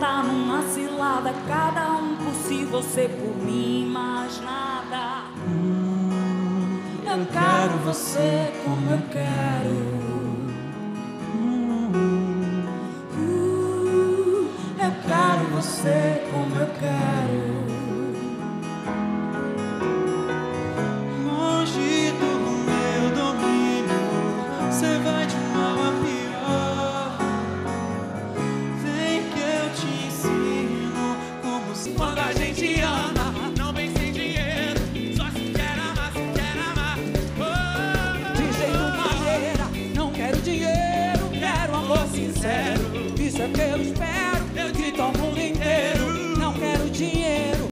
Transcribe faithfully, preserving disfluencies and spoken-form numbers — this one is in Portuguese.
tá numa cilada, cada um por si, você por mim, mais nada. Eu quero você como eu quero. Eu quero você como eu quero. Longe do meu domínio, cê vai de mal a pior. Vem que eu te ensino como se... Quando a gente ama, não vem sem dinheiro, só se quer amar, se quer amar. Oh, de jeito maneira, não quero dinheiro, quero amor sincero. Isso é pelo espelho.